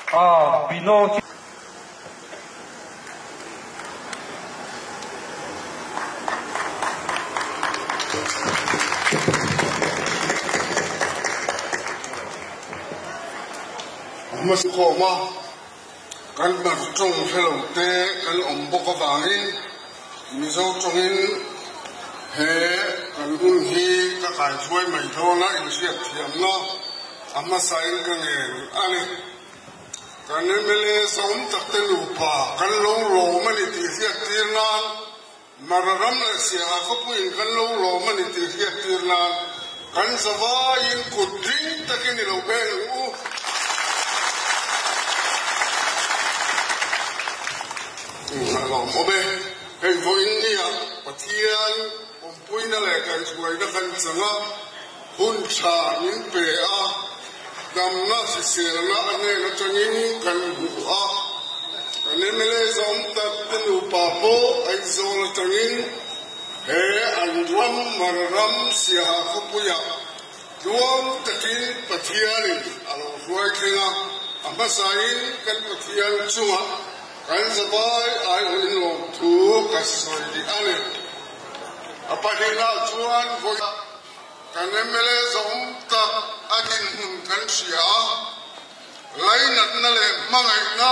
bino mas ko ma kan mar trong hello te kan ombok awangin mizo chongin he kan hun hi ka kai chuai mai thona in siat thiam na amma sain ka nge ani kan mele som takte lu pa kan lo mani ti siat tirna mararam na sia ko puin kan lo mani ti siat tirna kan sawa in kudring takin lo ben u lòng ô bê cái vô in đi à và thiên ông bui nó lại cái chuối nó cần sẵn á hun trà những bể à đam nó sẽ xìa nó anh ấy nó cho những cần vụ à nên mới lấy giống tập tên u bà bố anh zo nó cho những hệ anh ram mà ram xìa không bui à duam tất nhiên và thiên đi à lo chuối kia à mà sai cái và thiên chung à kan sabai ai in lo thu ka soi di ale apa ni la chuan voi kan mele zong ta akin hun kan sia lai nat na le mangai na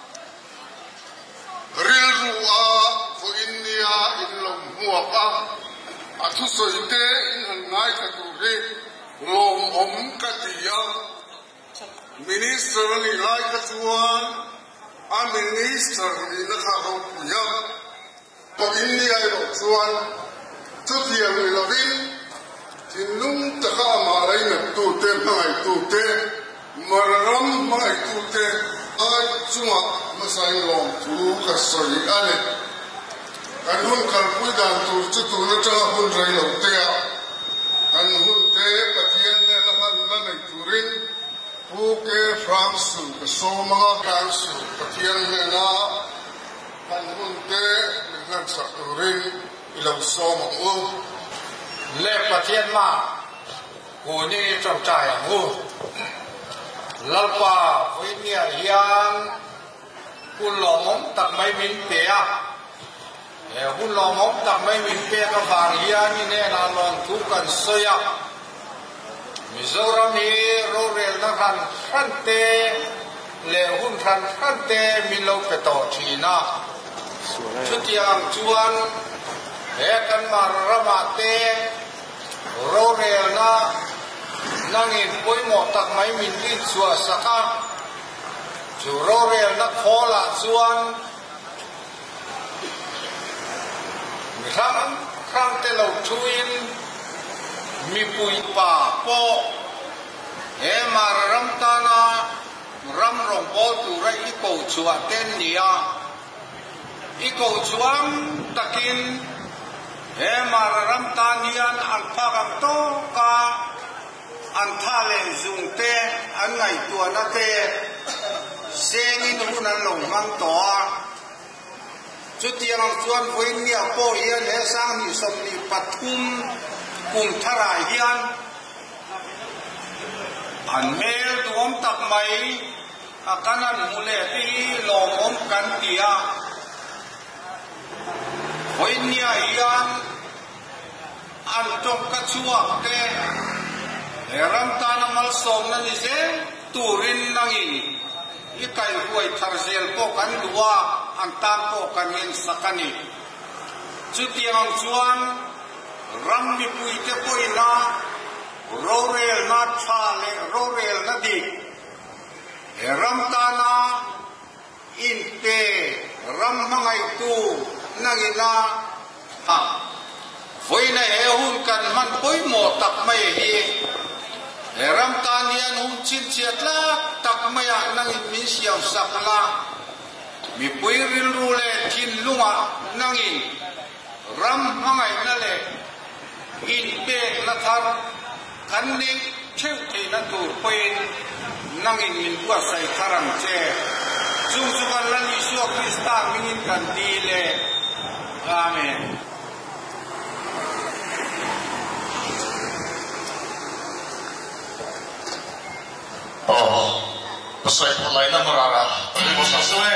ril ru a vo india in lo muak a athu soi te in han ngai ka tu re lom om ka tia minister ni lai ka chuan a minister in the Khaho Puya, of India, Chuan, Tukia Milavin, Tinum Takama, to them, to them, Mararam, my to them, I Chuma, Masai Long, to Kasori, Ale, and who can put down to Nata Hundray of Tea, and who take a Tian to ring. Buke France, the Soma France, Patian Mena, and Hunte, Milan Saturin, Ilam Soma, Le Patian Ma, Huni trong trại Hu, Lalpa, Vinia Yan, Hulomong, Tắc Mấy Minh Pea, Hulomong, Tắc Mấy Minh Pea, các bạn Yan, nên là lòng thú cần soya. Mizoram hi rorel na khante le hun khante milo peto thina chutiang chuan he kan mar ramate rorel na nangin poimo tak mai min rin chua saka chu rorel na khola chuan khang te lo thuin mi pui pa po e mar ram ta na ram rong po tu ra i ko chua ten nia i ko chuang takin e mar ram ta nian an pha gam to ka an tha le zung te an ngai tua na te seng in hun an lo mang to chu tiang chuan voi nia po hian he sang ni som ni pathum cùng thara hian an mel duom tak mai akanan mule ti lom om kan tia hoinia hian an tok ka chuak te ram ta na mal som na ni se turin nangin i kai huai tharzel po kan duwa an tam po kan min sakani chu tiang chuan ram mi pui te poi na rorel na thale rorel na di ram ta na in te ram mangai tu nangina ha foi na he hun kan man poi mo tak mai hi ram ta nian hun chin chiat la tak mai a nangin min siaw sakla mi pui ril ru le thin lunga nangin ram mangai na le in pe na thar kan ning cheu te na tur pen nangin min bua sai tharang che chung chukan lan isu krista mingin kan dile amen pasai palai na marara tapi mo sasue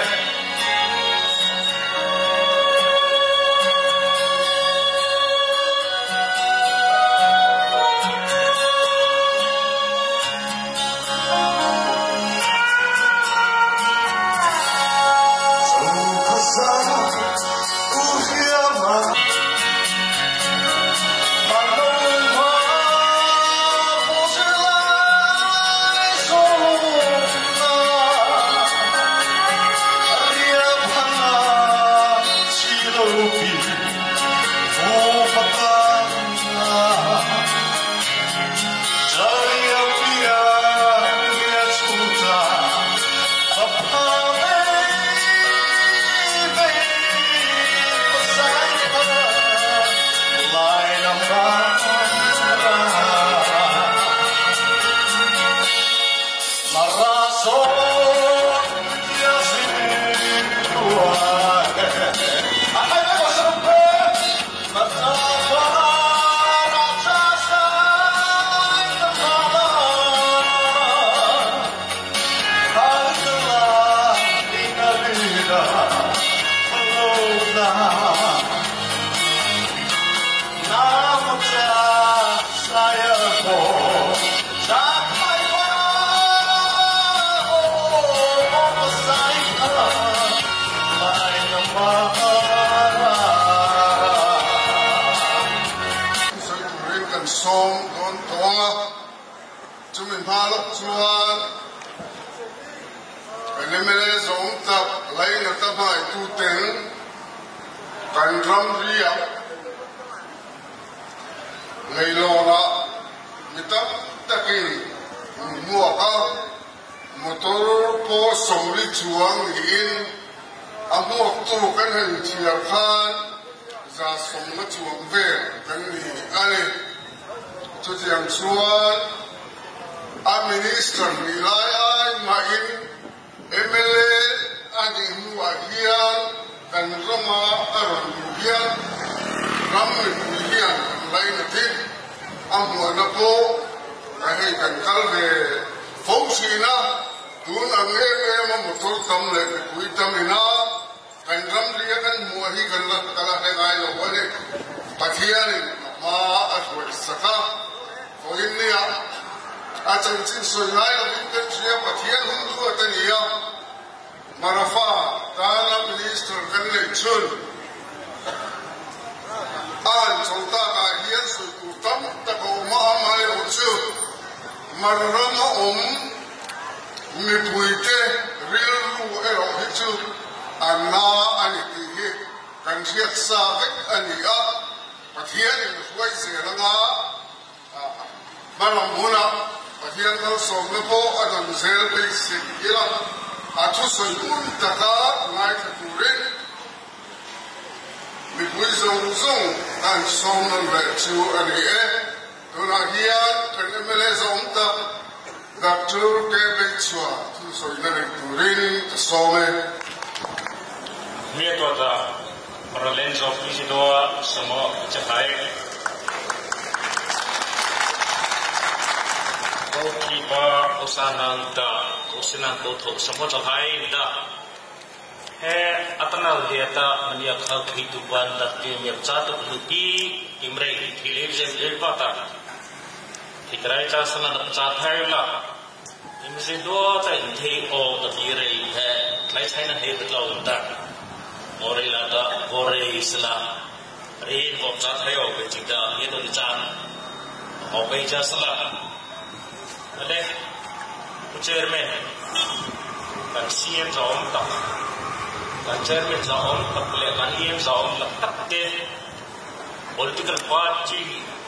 political party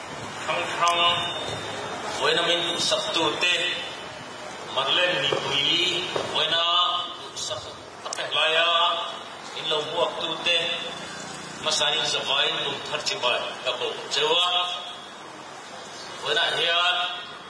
hang wena min sabtu te marlen ni pui wena sab taklaya in lo buak tu te masani zawain lu tharchiba kabo chewa wena hian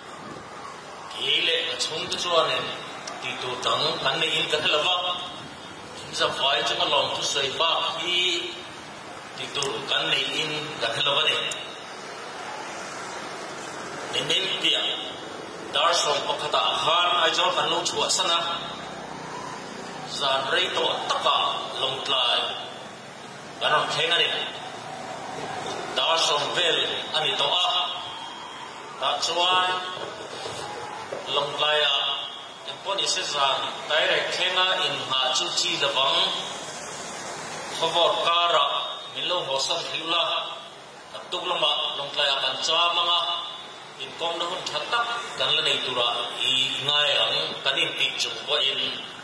kile chung tu chuan ti tu tang kan nei in ka thalawa zawai chung long tu sei ba hi ti tu kan nei in ka thalawa ne nen pia dar som pakata khan ai jo kan lo chua sana zan rei to taka long tlai karon khenga ni dar som vel ani to a ta chuan long tlai a pon ise zan direct khenga in ha chu chi lawang khawor kara milo hosan hiula tuk lama long tlai akan cha manga in kom na hun thatak kan la nei tura I ngai ang kanin ti chu wa in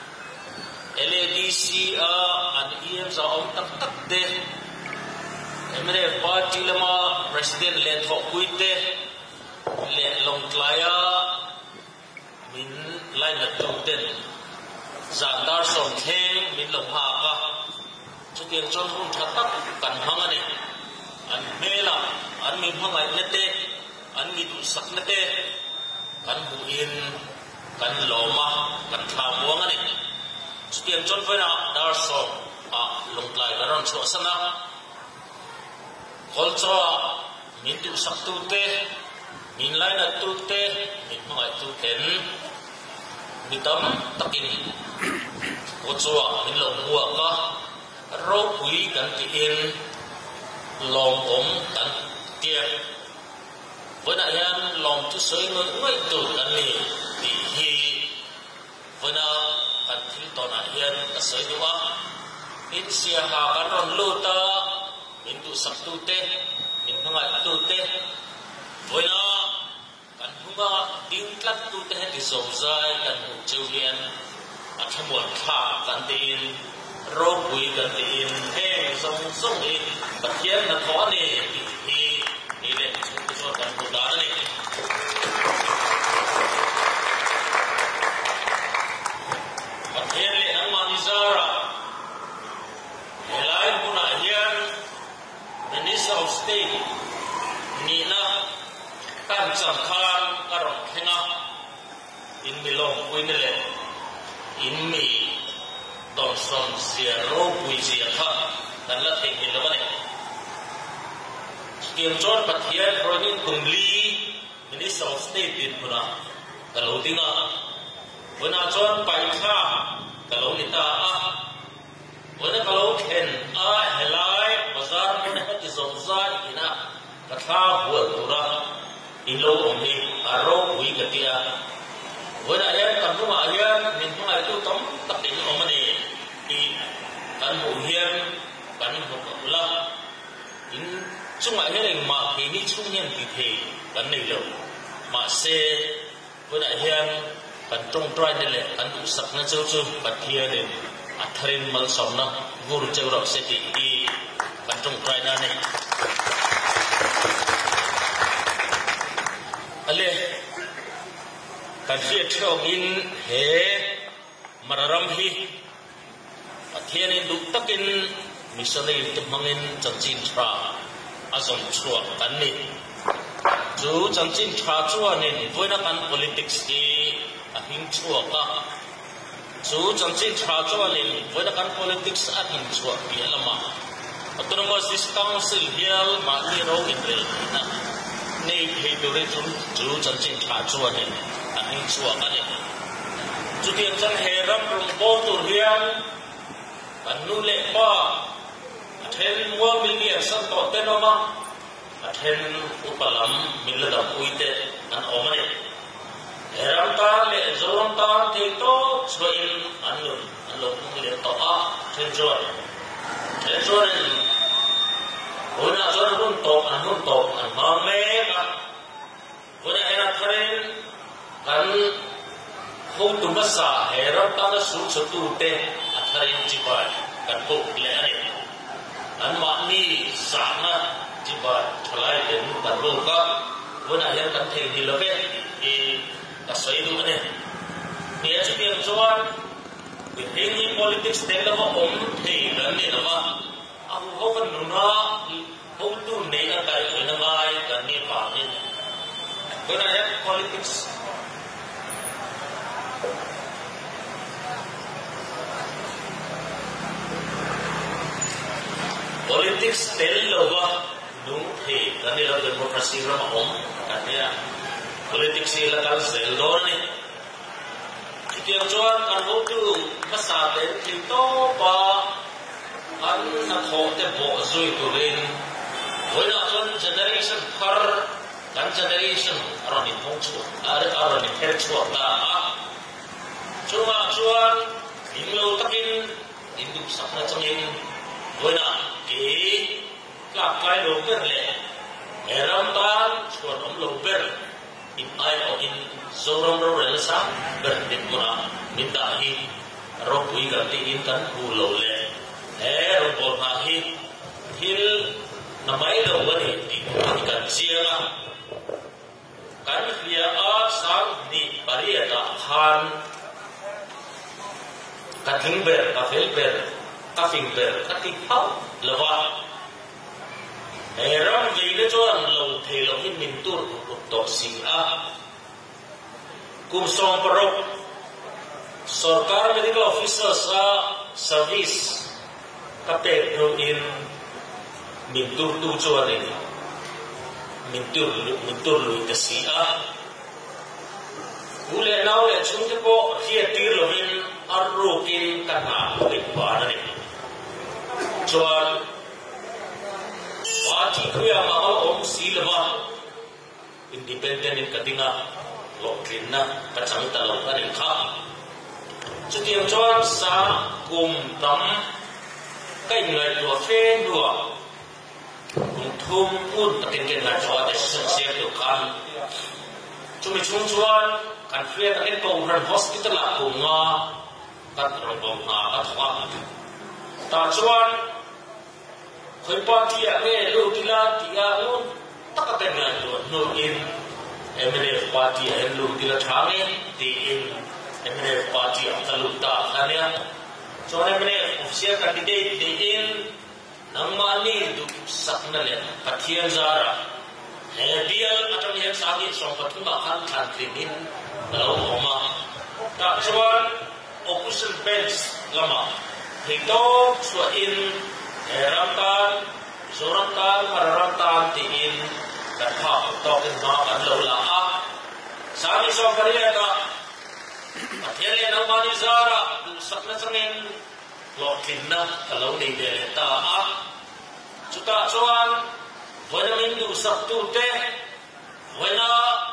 LADC a an EM za om tak tak de emre party lama president len tho kuite le long tlai a min lai na tu ten zandar som theng min long ha ka chu tiang chon hun thatak kan hanga ni an mela an mi phangai nete an mi tu sak nete kan hu in kan loma kan tha muang ani stiam chon phena dar so a long tlai garon chu sana kol cho min tu sak tu te min lai na tu te min phangai tu ten mitam takin ko cho min long huwa ka ro pui kan ti in lòng ống tận tiệt với đại nhân lòng tu sới mới mới từ tận này thì với na tận thiên toàn đại nhân ta sới đúng không? In xia hà cáiron lô ta mình tu sắp tu tê mình không ai tu tê với na cần không có tiếng lắc tu tê thì dầu dai cần hụt chiêu hiền à tham buồn khả cần tin rô bùi cần tin he sông sông đi bật hiến là khó nè thì để chúng cho cần hụt đá này bật hiến lệ năng mang ra lại muốn là hiến Minister of State ni na kan cham khan karon khenga in milong puinele in mi don son zero pui zia kha kan la thei hin lawane kiam chon pathian ronin kumli Minister of State din puna kalau dinga wana chon pai kha kalau nita a wana kalau khen a helai bazar mun ha ki zonza ina katha buat pura ilo omni aro wi katia wana ya kanuma ya min huma itu tom takin omani I kan mu hian kan hu la in chunga heleng ma ki ni chungyen ti the kan nei lo ma se wana hian kan tong trai ne le kan u sak na chau chu pathia le atharin mal somna gur chau ro se ti kan tong trai na ne ale kan fiat thong in he mararam hi athian in duk takin missionary tumangin chanchin thra azom chua kan ni chu chanchin thra chuanin voina kan politics ki a hing chua ka chu chanchin thra chuanin voina kan politics a hing chua pi lama autonomous council hial ma ni ro in na nei phei do re chu chanchin thra chuanin a hing chua ka ni chu tiang chan heram rum bo tur hian kan nu le pa athen wa million san to te no ma athen upalam milada uite an omane heram ta le zoram ta te to soin anun anlong le to a then join ona zon run to an ma me ka ona era tharen kan không tụm bắt xả hệ ra ta đã xuống số tu tê atharin chỉ bài cần bộ lẽ này anh mà ni xả na chỉ bài thay đến cần bộ ka với này yang cần thêm thì lo cái thì ta xây đúng cái này thì chỉ tiền cho việc ini politics tên là mà ông thì lớn này là mà ông không cần nuna không tu này là cái người nào ai cần ni bảo ni với này yang politics politics tel lowa nu the kan ni democracy ram om kan ya politics là cái zel đó này tiếng chuan kan vô tu masa đến thì to ba an na thọ te bộ rồi tu lên với là chuan generation khar kan generation aron in hong chu aron in her chu ta chunga chuan in lo takin in du sak na changin với là cái kai lo ber le eram tan chuan om lo ber in ai o in zorom ro rel sa ber din muna min da hi ro pui gar ti in kan hu lo le he ro bol ma hi hil na mai lo wa ni ti kan chianga kan khia a sang ni pariata khan ka thing ber ka fel ber ka fing ber ka ti phau lawa ram vei le chuan lo thei lo hin min tur to si a kum song parok sarkar medical officers service ka pe no in min tur tu chuan in min tur lui ta si a ule nau le chung te po hia tir lo hin arro kin ka na le pa na ni chuan party khuya ma om silwa independent in kadinga lokin na pachang talo ani kha chutiam chuan sa kum tam kai ngai lo fe nuwa kum thum un takin ken na chawa de san se to kan chumi chung chuan kan fe takin ko ran hospital a ko nga kat ro bom ha ka thwa ta chuan khoi party a nge lo tila tia un takaten na to no in MNF party en lu tila thame ti in MNF party absoluta khania so MNF official candidate ti in nangmani du sakna le pathian zara he bial atam yan sagi song pathuma khan khan krimin lo oma ta chuan opposition bench lama hito so in ramtan zoramtan pararamtan ti in kan pha tokin ma kan lo la a sami so kariya ka athiale na mani zara du sakna changin lo thinna kalo nei de ta a chuta chuan voina min du sak tu te voina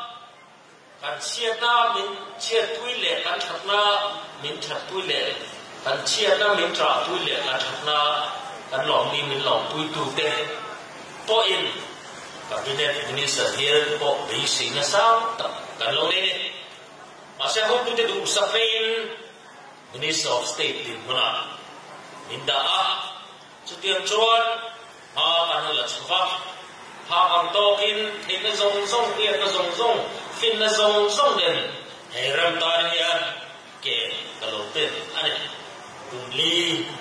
kan chiat na min chiat tui le kan thakna min thak tui le kan chiat na min tra tui le kan thakna kan lom ni min lom tui tu te po in cabinet minister here po bisi na sang kan lo ni masya ho tu te du sakin minister of state din muna minda a chutiam chuan ha kan la chwa ha ang tokin thei na zong zong pian na zong zong fin na zong zong den he ram tan ya ke kalopen ane tunli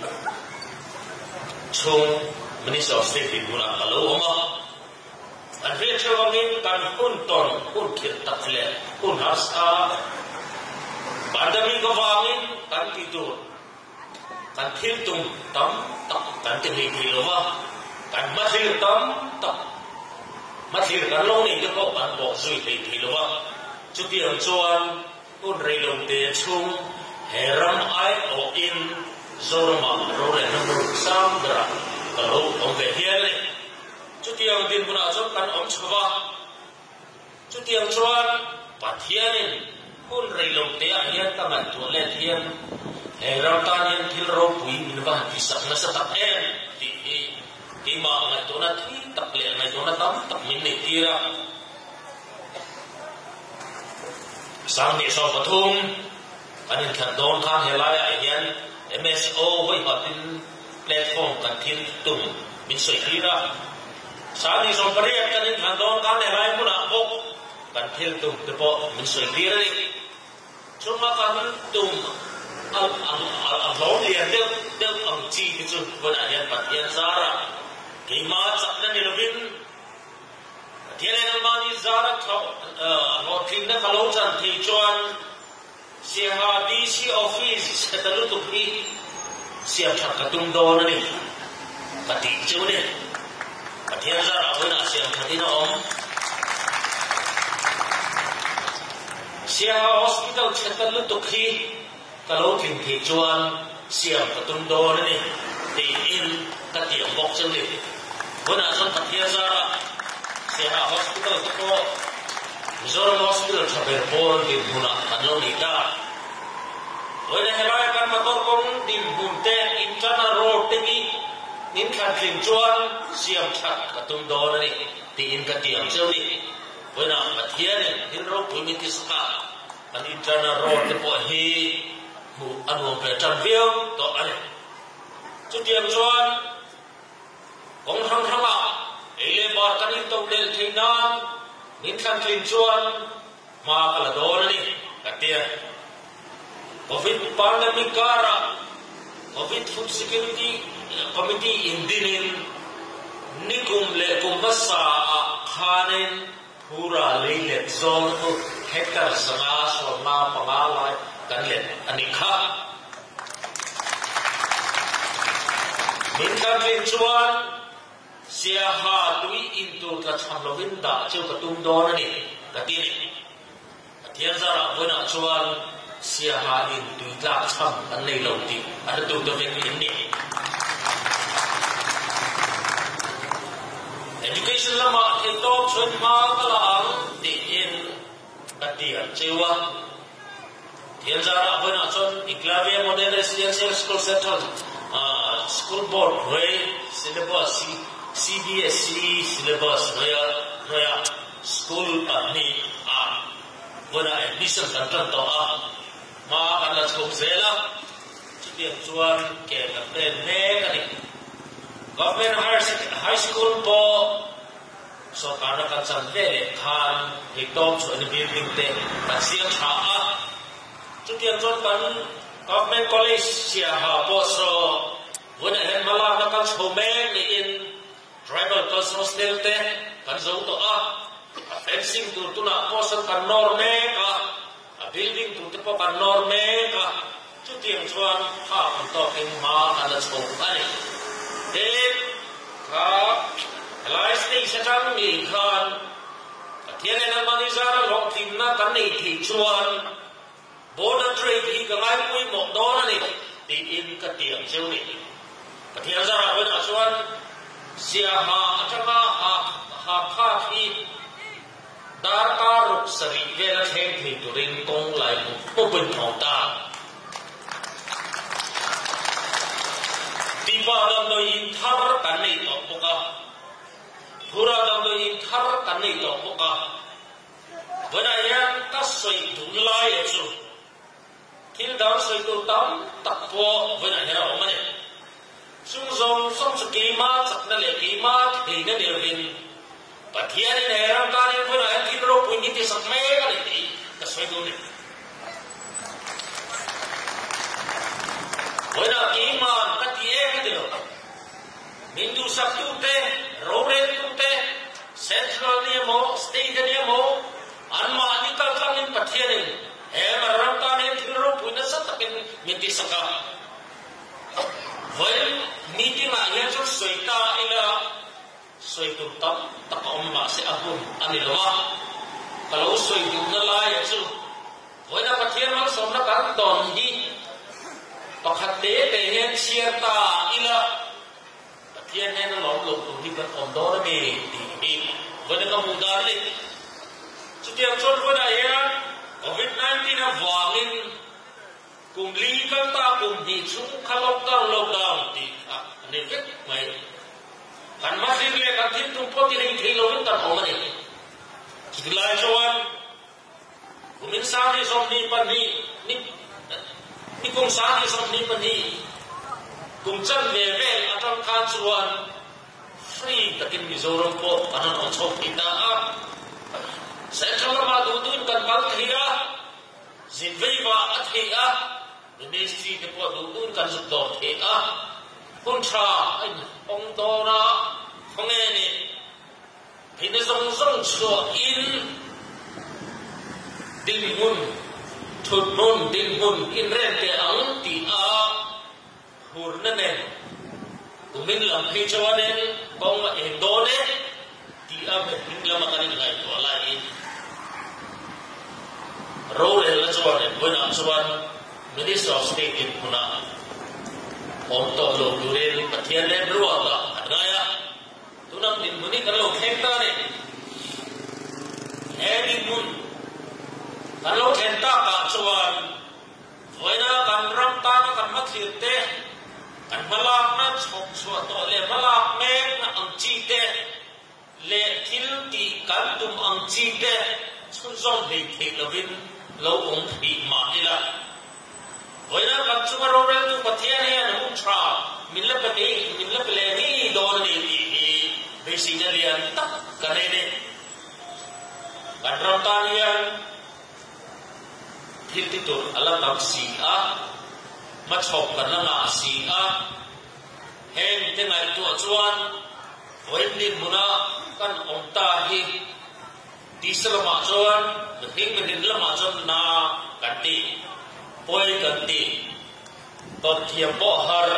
chung minister of state din muna kalo ma an ve chawangin kan hun ton hun khir takle hun hasa bandami ko wangin kan titur kan thil tum tam tak kan ti hiloma kan mathil tam tak mathil kan lo ni ko kan bo sui ti hiloma chuti ang chuan un reilong te chung heram ai o in zorma rore number samdra kalo ong ve hiale chuti ang din puna chok kan om chwa chuti ang chuan pathianin un reilong te a hian ka man tu le hian heram tanin thil ro pui min ba ki sak na sa tak em ti ma ngai to na thi tak le ngai to na tam tak min ni tira sang ni so pathum kanin khan don khan helai a hian MSO hoi patin platform kan thil tum min soi tira sang ni so pariat kanin khan don khan helai puna bok kan thil tum te po min soi tira ni chuma kan tum al lo lian del ang chi ki chu bon a hian pathian zara ke ma chakna ni lovin thiale na mani zara tho lo thin na kalo chan thi chuan siha DC office setalu tu hi siap thak katung do na ni pati chu ni pathian zara bona siap thati na om sia hospital chetal lu tukhi kalau thing thi chuan siam patum do ni ti in ka ti bok chang ni bona son pathia zara sia hospital ko Mizoram hospital thaber por di buna kanlo ni ta bona helai kan motor kong din bunte internal road te bi nin khan thing chuan siam thak patum do ni ti in ka ti am cheu ni bona pathia ni hin ro pumi ti ska an internal road te po hi mu anu pe tan viu to ani chu tiam chuan kong thang thanga ele bar kan in to del theinan nin khan thing chuan ma kala do ni ka tia covid pandemic kara covid food security committee indinin nikum le kumbasa khanen pura leile zon hektar sanga sorna pangalai kanlet anikha min kan chuan sia ha tui into ka chamlovin da cheu ka tum don ani katini athian zara bona chuan sia ha in tui tla cham an nei lo ti an tu to vek in ni education lama ke to chun ma kalang di in katia chewa thian zara bona chon Iklavia Model Residential School Central school board grade syllabus CBSE syllabus noya school ni bona admission central to ma kana chom zela chutiam chuan ke ka plan ne kani government high school po so kana kan chan ve khan hitom so in building te pasiam tha chutiam chuan kan government college sia ha po so bona hen mala na kan chome ni in tribal girls hostel te kan zo to fencing tu na po sa kan norme ka building tu te po kan norme ka chu tiang chuan ha kan to king ma ala chong ani te ka lai stay sa tang ni khan tiang na mani zara lo tim na kan nei thi chuan border trade hi ka ngai pui mo do na ni ti in ka tiang cheu ni ka tiang zara bona chuan sia ha atanga ha kha hi dar ta ruk sari vela theng thi turing kong lai mu pun thong ta ti ba dam no in thar kan nei to poka pura dam no in thar kan nei to poka bona yan ta soi du lai chu thil dam soi tu tam tak po bona hera o mane sung zong som su ki ma chak na le ki ma thei na le vin pathian ne ram ka ni phona an tin ro pui ni ti sak me ka le ti ka soi du ni bona ki ma ka ti e ka de lo min du sak tu te ro re tu te central ni mo state ni mo an ma ni ka ka ni pathian ni he ma ram ka ni tin ro pui na sak takin min ti saka Well, meeting ma yan so soita ila soitum tam takom ma si abun anilawa kalau soitum na la ya su wala pathian ma som na kan don di pakhate te hen sierta ila pathian ne na lo lo tu di kan om do me di wala ka mudar le chutiam chon wala ya COVID-19 na wangin cùng lý các ta cùng đi xuống khá lockdown thì nên rất mày hắn mắt riêng lệ các thiết trung quốc thì thì lâu vẫn tận hồn này chỉ lại cho anh của mình sao thì xong đi bàn đi đi cùng sao thì xong đi bàn đi cùng chân về ở trong khan chuan free tất cả Mizoram po anh nó chọc kita sẽ cho nó mà đủ đủ cần bằng thì ra dịp vây và thì ministry de po du kan su do the kun cha ong do na khong e ni hin zong zong chu in ding mun thut mun ding mun in ren te ang ti hur na ne kumin lam phi chawa ne kong ma en do ne ti me hin lam ka ni lai to la in role la chuan when a chuan Minister of State in Pune om to lo durin pathian le ruwa ga adaya tunam din muni kan lo khenta ne eri mun kan lo khenta ka chuan voina kan ram ta na kan ma thir te kan malak na chok chwa to le malak me na ang chi te le thil ti kan tum ang chi te chun zong hei thei lovin lo ong thi ma ila voina kan chu ro re tu pathian he na hum tra min la pe ni don ni ni basically an tak kane ne kan ram ta ni an thil ti tur ala tak si a ma chok kan na si a hem te ngai tu chuan voin ni muna kan ong ta hi ti salama chuan hing min lama chuan na kan ti poi kan ti tot thiam bo har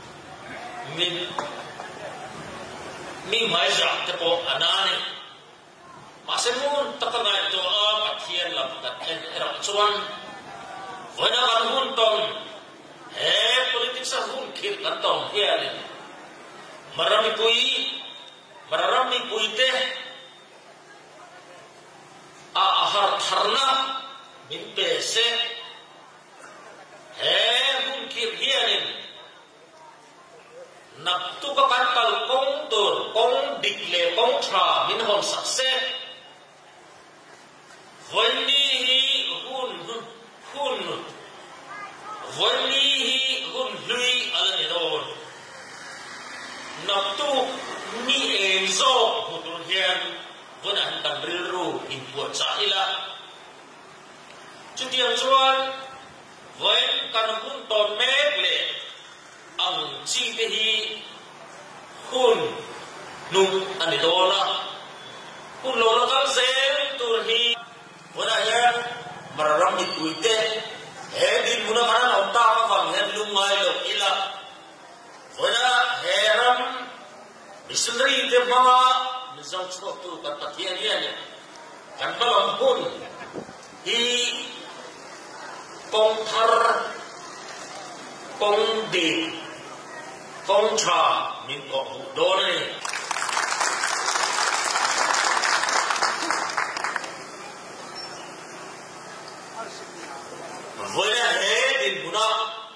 mi mai ja te po anani ma se mun takangai to a pathian lam kat en era chuan voina kan hun tong he politics a hun khil kan tong hian marami pui te a har tharna min pe se he hun khil hian nap tu ka kan tal kong tur kong dik le kong tra min hom sak se voini hi hun lui ala ni don nap tu ni en zo hutun hian vona han kan ril ru in puat cha ila chutiang chuan voin kan hun ton mek le ang chi te hi hun nung ani dona hun lo la kal zel tur hi vona hian mararam ni tuite he din muna kana om ta ka wang hen lungai lo ila vona heram missionary te mama misong chok tu kan pathian hian kan balam hun hi kong thar kong di kong cha min ko do ne voina he din muna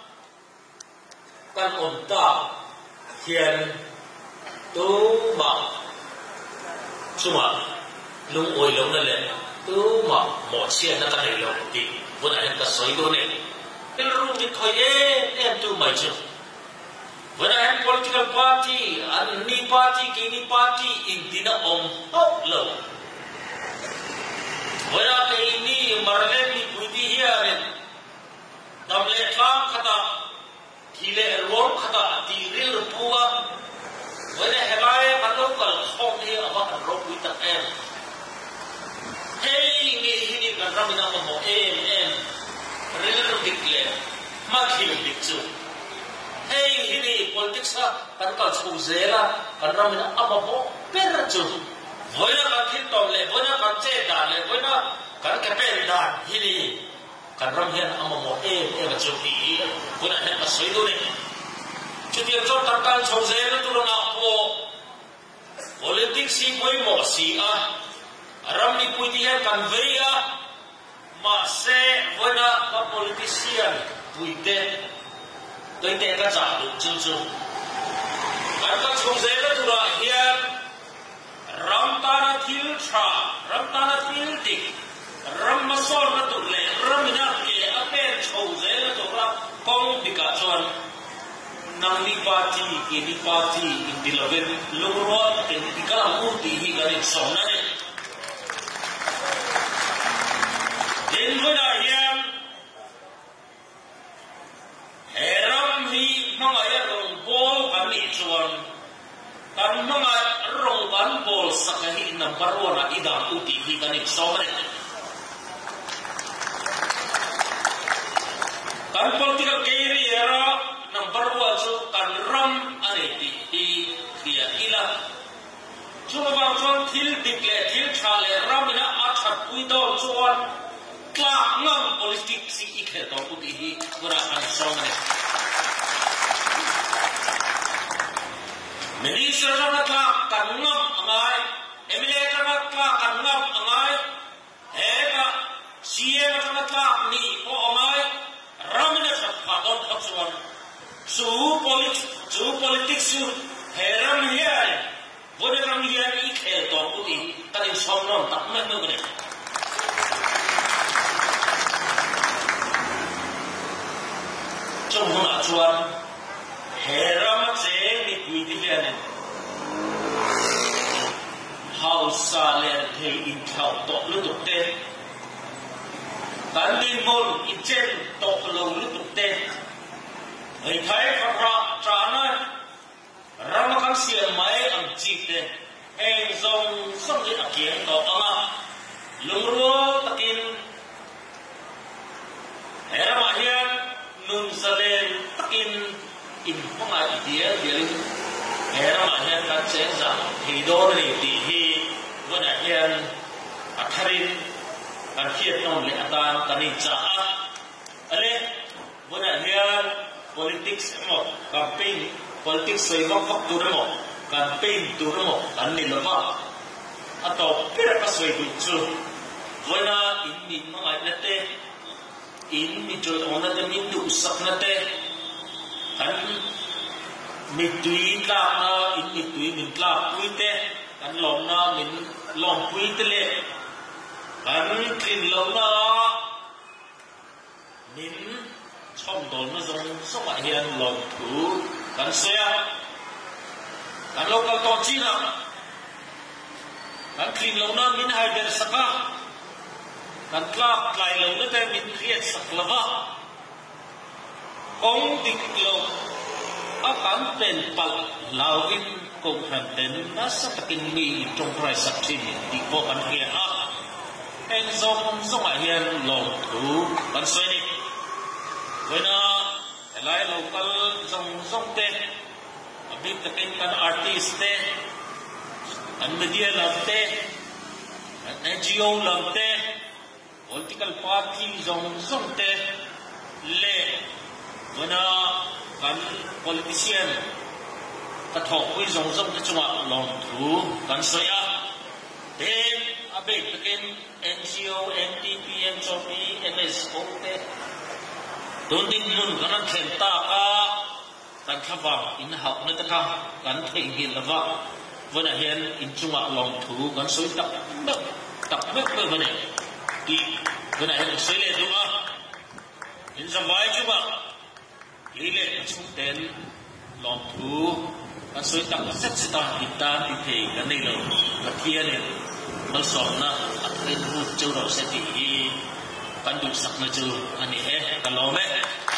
kan om ta hian tu ma chuma lung oi lo na le tu ma mo chen na ka nei lo ti voina hen ka soi do ne el ru ni khoi em tu mai chu voina hen political party an ni party ki ni party in dina om hok lo voina ke ni marle ni puiti hian tamle tlam khata thile rom khata ti ril puwa voina helai kalokal khom hi aba ro pui ta em hey ni hini kan ramina mo em ril dikle ma khil dik chu hey hini politics ha kan kal chu zela kan ramina aba mo per chu voina kan thil tom le voina kan che da le voina kan ke pen da hini kan ram hian amamo em chu hi voina hen ma soi do ne chutiang chon kan kan chho zela tu na po politics si moi mo si a ram ni pui ti hian kan veia ma se voina ka politician puite toite ka cha lu chu kan kan chho zela tu ra hian ram ta na thil dik ram masol na tu le ramina ke apen chho zela tu ra kong dika chuan nang ni party ke ni party in dilaven lungro ke dikala mu ti hi garin sona ne den voina hian heram hi mangaya rong bol kan ni chuan kan manga rong kan bol sakahi number 1 a ida uti hi ganin sona ne kan political career number 1 chu kan ram ani ti dia ila chu bang chuan thil dik le thil tha le ramina a that pui do chuan tlak ngam politik si ikhe to puti hi pura an song ne minister na tlak kan ngam angai MLA na tlak kan ngam angai eka CM na tlak ni o angai ramne sa phaton thapsuan su politics su heram hian vode ram hian ikhe to puti kan song non tak me no ne trong hôn chuan heram che ni tui ti hian hau sa le thei in thau to lu tu te tan din mon in chen to lo lu tu te ei thai kha ra tra na ram kan sian mai ang chi te ei zong song li akian to ama lungro takin heram hian nun salen takin in ponga dia dialing heram hian kan chen za heido ni ti hi wana hian atharin kan khiat non le atan kanin cha ale wana hian politics mo campaign politics soi vak tu mo campaign tu mo kan ni lova ato pira ka soi du chu wana in min ma na te in mi jo ona de min du sak na te kan mi tui la na in mi tui min la pui te kan long na min long pui te le kan kin long na min chom don na zong so ma hian long thu kan soya kan local to chi na kan kin long na min hai der saka kan klak klai lo na te min khiat saklava ong dik lo a kan pen pal lawin kong han ten na sa takin mi trong prai sak thin di ko kan hia a en zong a hian long thu kan soi ni wena elai local zong te a bit takin kan artist te an media lam te an NGO lam te political party zong te le wana kan politician ka thok pui zong te chunga long thu kan soya then abe takin NGO NDP NCOP NSO te don din mun kan thlen ta ka kan thava in hak na ta ka kan thei hi lava wana hian in chunga long thu kan soi tak me wana ki wana hian soi le dunga in zambai chuba ile chung ten long thu kan soi tak set sita kita ti thei kan nei lo ka thian ne mal som na athin hu chu ro se ti kan du sak na chu ani ka lo me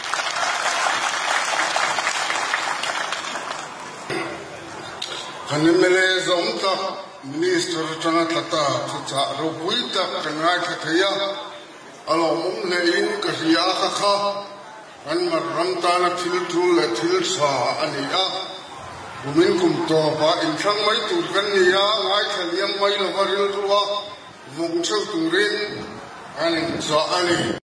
kan mele zong ta minister tanga thata cha ro pui ta kangai kha thaya alo mum le in ka ria kha kha kan mar ram ta na thil thu le thil sa ani a bumin kum to ba in thang mai tur kan ni ya ngai khaliam mai lo varil ruwa vung cheu turin ani za ani